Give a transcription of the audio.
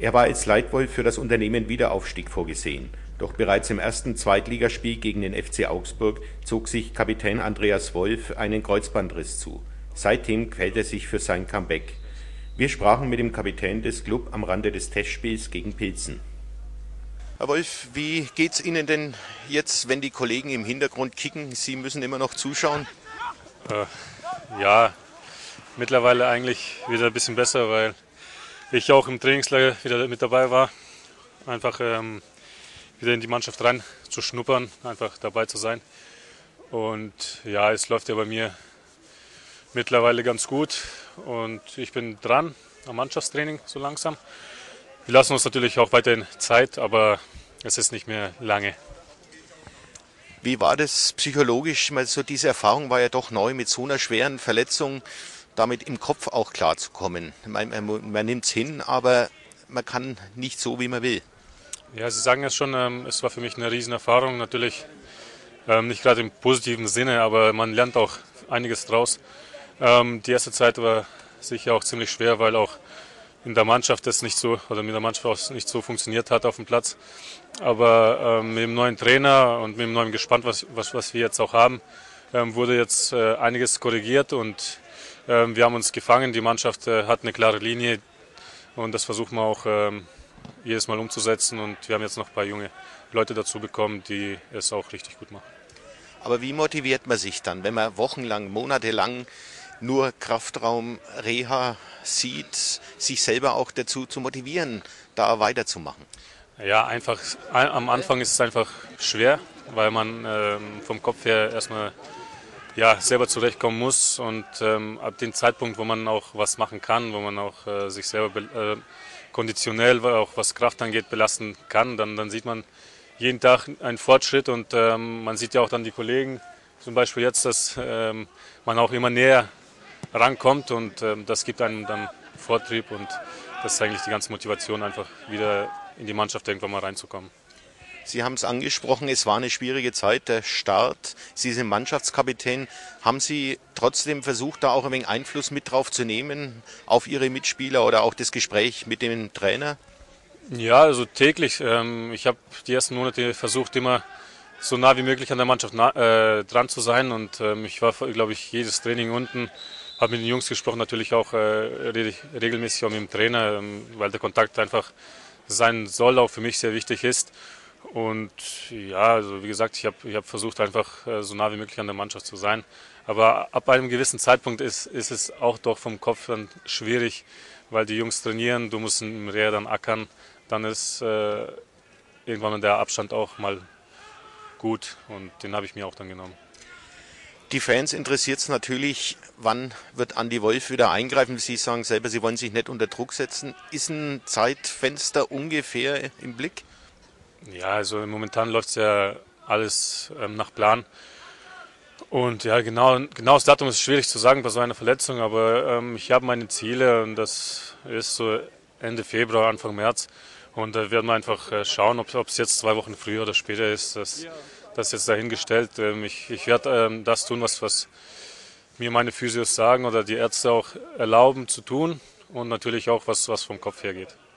Er war als Leitwolf für das Unternehmen Wiederaufstieg vorgesehen. Doch bereits im ersten Zweitligaspiel gegen den FC Augsburg zog sich Kapitän Andreas Wolf einen Kreuzbandriss zu. Seitdem quält er sich für sein Comeback. Wir sprachen mit dem Kapitän des Clubs am Rande des Testspiels gegen Pilsen. Herr Wolf, wie geht's Ihnen denn jetzt, wenn die Kollegen im Hintergrund kicken? Sie müssen immer noch zuschauen? Ja, mittlerweile eigentlich wieder ein bisschen besser, weil ich auch im Trainingslager wieder mit dabei war. Einfach wieder in die Mannschaft rein zu schnuppern, einfach dabei zu sein. Und ja, es läuft ja bei mir mittlerweile ganz gut und ich bin dran am Mannschaftstraining so langsam. Wir lassen uns natürlich auch weiterhin Zeit, aber es ist nicht mehr lange. Wie war das psychologisch? So diese Erfahrung war ja doch neu, mit so einer schweren Verletzung damit im Kopf auch klarzukommen. Man nimmt es hin, aber man kann nicht so, wie man will. Ja, Sie sagen es schon, es war für mich eine Riesenerfahrung. Natürlich nicht gerade im positiven Sinne, aber man lernt auch einiges draus. Die erste Zeit war sicher auch ziemlich schwer, weil auch in der Mannschaft das nicht so, oder mit der Mannschaft auch nicht so funktioniert hat auf dem Platz. Aber mit dem neuen Trainer und mit dem neuen Gespann, was wir jetzt auch haben, wurde jetzt einiges korrigiert und wir haben uns gefangen. Die Mannschaft hat eine klare Linie und das versuchen wir auch jedes Mal umzusetzen. Und wir haben jetzt noch ein paar junge Leute dazu bekommen, die es auch richtig gut machen. Aber wie motiviert man sich dann, wenn man wochenlang, monatelang nur Kraftraum, Reha sieht, sich selber auch dazu zu motivieren, da weiterzumachen? Ja, einfach am Anfang ist es einfach schwer, weil man vom Kopf her erstmal selber zurechtkommen muss und ab dem Zeitpunkt, wo man auch was machen kann, wo man auch sich selber konditionell, auch was Kraft angeht, belasten kann, dann sieht man jeden Tag einen Fortschritt und man sieht ja auch dann die Kollegen, zum Beispiel jetzt, dass man auch immer näher rankommt und das gibt einem dann Vortrieb und das ist eigentlich die ganze Motivation, einfach wieder in die Mannschaft irgendwann mal reinzukommen. Sie haben es angesprochen, es war eine schwierige Zeit, der Start. Sie sind Mannschaftskapitän. Haben Sie trotzdem versucht, da auch ein wenig Einfluss mit drauf zu nehmen, auf Ihre Mitspieler oder auch das Gespräch mit dem Trainer? Ja, also täglich. Ich habe die ersten Monate versucht, immer so nah wie möglich an der Mannschaft dran zu sein und ich war, glaube ich, jedes Training unten, habe mit den Jungs gesprochen, natürlich auch regelmäßig auch mit dem Trainer, weil der Kontakt einfach sein soll, auch für mich sehr wichtig ist. Und ja, also wie gesagt, ich hab versucht, einfach so nah wie möglich an der Mannschaft zu sein. Aber ab einem gewissen Zeitpunkt ist es auch doch vom Kopf dann schwierig, weil die Jungs trainieren, du musst im Reha dann ackern, dann ist irgendwann der Abstand auch mal gut und den habe ich mir auch dann genommen. Die Fans interessiert es natürlich, wann wird Andi Wolf wieder eingreifen? Sie sagen selber, Sie wollen sich nicht unter Druck setzen. Ist ein Zeitfenster ungefähr im Blick? Ja, also momentan läuft es ja alles nach Plan. Und ja, genau das Datum ist schwierig zu sagen bei so einer Verletzung, aber ich habe meine Ziele und das ist so Ende Februar, Anfang März. Und da werden wir einfach schauen, ob es jetzt 2 Wochen früher oder später ist. Das ist jetzt dahingestellt. Ich werde das tun, was mir meine Physios sagen oder die Ärzte auch erlauben zu tun und natürlich auch, was vom Kopf her geht.